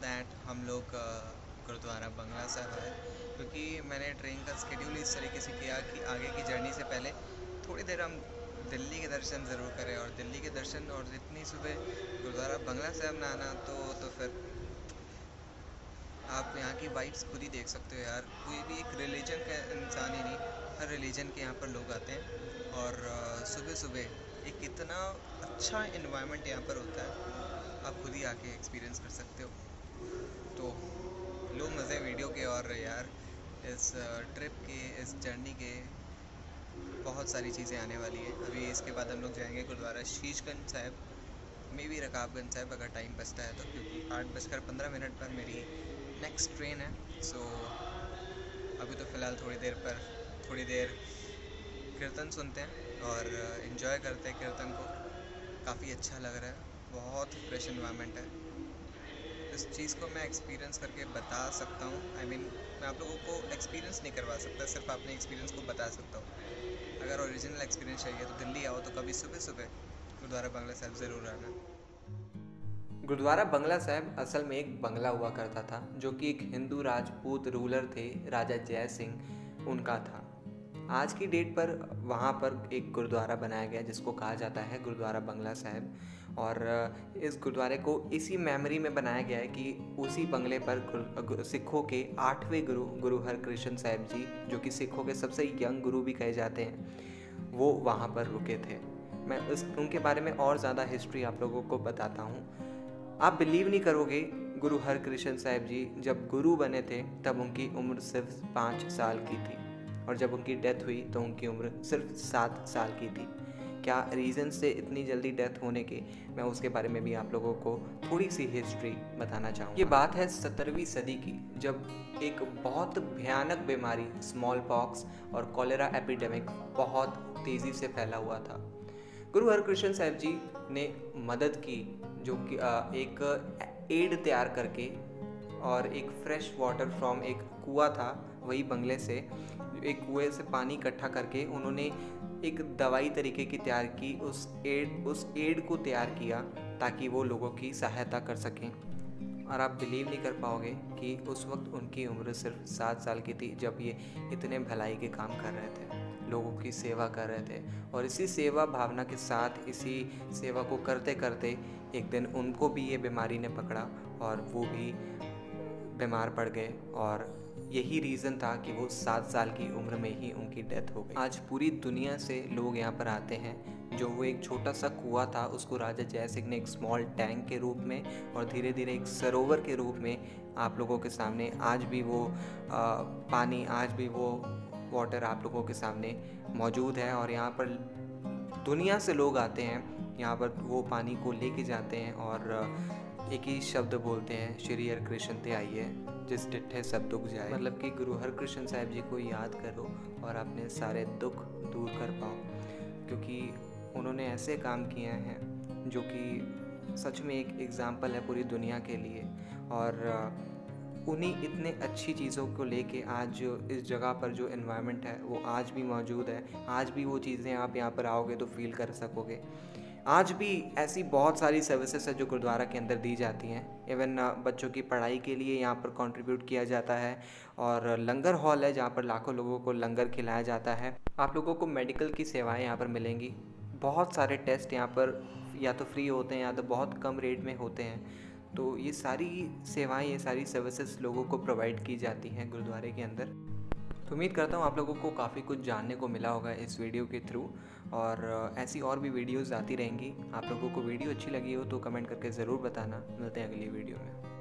That हम लोग गुरुद्वारा बंगला साहिब आए, क्योंकि मैंने ट्रेन का स्केड्यूल इस तरीके से किया कि आगे की जर्नी से पहले थोड़ी देर हम दिल्ली के दर्शन ज़रूर करें। और दिल्ली के दर्शन और इतनी सुबह गुरुद्वारा बंगला साहिब ना आना तो फिर आप यहाँ की वाइब्स खुद ही देख सकते हो यार। कोई भी एक रिलीजन का इंसान ही नहीं, हर रिलीजन के यहाँ पर लोग आते हैं। और सुबह सुबह एक इतना अच्छा इन्वायरमेंट यहाँ पर होता है, आप खुद ही आके एक्सपीरियंस कर सकते हो। तो लो मज़े वीडियो के। और यार इस ट्रिप के, इस जर्नी के बहुत सारी चीज़ें आने वाली है। अभी इसके बाद हम लोग जाएंगे गुरुद्वारा शीशगंज साहिब, मे भी रकाबगंज साहिब अगर टाइम बचता है तो, क्योंकि 8:15 पर मेरी नेक्स्ट ट्रेन है। सो अभी तो फ़िलहाल थोड़ी देर कीर्तन सुनते हैं और इन्जॉय करते हैं कीर्तन को। काफ़ी अच्छा लग रहा है, बहुत फ्रेश इन्वायरमेंट है। इस चीज़ को मैं एक्सपीरियंस करके बता सकता हूँ। मैं आप लोगों को एक्सपीरियंस नहीं करवा सकता, सिर्फ अपने एक्सपीरियंस को बता सकता हूँ। अगर ओरिजिनल एक्सपीरियंस चाहिए तो दिल्ली आओ, तो कभी सुबह सुबह गुरुद्वारा बंगला साहिब ज़रूर आना। गुरुद्वारा बंगला साहिब असल में एक बंगला हुआ करता था, जो कि एक हिंदू राजपूत रूलर थे, राजा जय सिंह, उनका था। आज की डेट पर वहाँ पर एक गुरुद्वारा बनाया गया जिसको कहा जाता है गुरुद्वारा बंगला साहिब। और इस गुरुद्वारे को इसी मेमोरी में बनाया गया है कि उसी बंगले पर सिखों के 8वें गुरु गुरु हरकृष्ण साहिब जी, जो कि सिखों के सबसे यंग गुरु भी कहे जाते हैं, वो वहाँ पर रुके थे। मैं उनके बारे में और ज़्यादा हिस्ट्री आप लोगों को बताता हूँ। आप बिलीव नहीं करोगे, गुरु हरकृष्ण साहिब जी जब गुरु बने थे तब उनकी उम्र सिर्फ 5 साल की थी, और जब उनकी डेथ हुई तो उनकी उम्र सिर्फ 7 साल की थी। क्या रीज़न से इतनी जल्दी डेथ होने के, मैं उसके बारे में भी आप लोगों को थोड़ी सी हिस्ट्री बताना चाहूँगा। ये बात है 17वीं सदी की, जब एक बहुत भयानक बीमारी स्मॉल पॉक्स और कॉलेरा एपिडेमिक बहुत तेज़ी से फैला हुआ था। गुरु हरकृष्ण साहिब जी ने मदद की, जो कि एक एड तैयार करके और एक फ्रेश वाटर फ्रॉम एक कुआं था वही बंगले से, एक कुएं से पानी इकट्ठा करके उन्होंने एक दवाई तरीके की तैयार की, उस एड को तैयार किया ताकि वो लोगों की सहायता कर सकें। और आप बिलीव नहीं कर पाओगे कि उस वक्त उनकी उम्र सिर्फ 7 साल की थी, जब ये इतने भलाई के काम कर रहे थे, लोगों की सेवा कर रहे थे। और इसी सेवा भावना के साथ, इसी सेवा को करते करते एक दिन उनको भी ये बीमारी ने पकड़ा और वो भी बीमार पड़ गए। और यही रीज़न था कि वो 7 साल की उम्र में ही उनकी डेथ हो गई। आज पूरी दुनिया से लोग यहाँ पर आते हैं। जो वो एक छोटा सा कुआं था, उसको राजा जय सिंह ने एक स्मॉल टैंक के रूप में और धीरे धीरे एक सरोवर के रूप में आप लोगों के सामने, आज भी वो पानी, आज भी वो वाटर आप लोगों के सामने मौजूद है। और यहाँ पर दुनिया से लोग आते हैं, यहाँ पर वो पानी को लेके जाते हैं और एक ही शब्द बोलते हैं, श्री हरकृष्ण ते आइए जिस डिठे सब दुख जाए। मतलब कि गुरु हरकृष्ण साहिब जी को याद करो और अपने सारे दुख दूर कर पाओ, क्योंकि उन्होंने ऐसे काम किए हैं जो कि सच में एक एग्ज़ाम्पल है पूरी दुनिया के लिए। और उन्हीं इतने अच्छी चीज़ों को लेके आज जो इस जगह पर जो एनवायरनमेंट है वो आज भी मौजूद है। आज भी वो चीज़ें आप यहाँ पर आओगे तो फील कर सकोगे। आज भी ऐसी बहुत सारी सर्विसेज है जो गुरुद्वारा के अंदर दी जाती हैं। इवन बच्चों की पढ़ाई के लिए यहाँ पर कंट्रीब्यूट किया जाता है। और लंगर हॉल है जहाँ पर लाखों लोगों को लंगर खिलाया जाता है। आप लोगों को मेडिकल की सेवाएं यहाँ पर मिलेंगी। बहुत सारे टेस्ट यहाँ पर या तो फ्री होते हैं या तो बहुत कम रेट में होते हैं। तो ये सारी सेवाएं, ये सारी सर्विसेज लोगों को प्रोवाइड की जाती हैं गुरुद्वारे के अंदर। तो उम्मीद करता हूँ आप लोगों को काफ़ी कुछ जानने को मिला होगा इस वीडियो के थ्रू। और ऐसी और भी वीडियोज़ आती रहेंगी। आप लोगों को वीडियो अच्छी लगी हो तो कमेंट करके ज़रूर बताना। मिलते हैं अगली वीडियो में।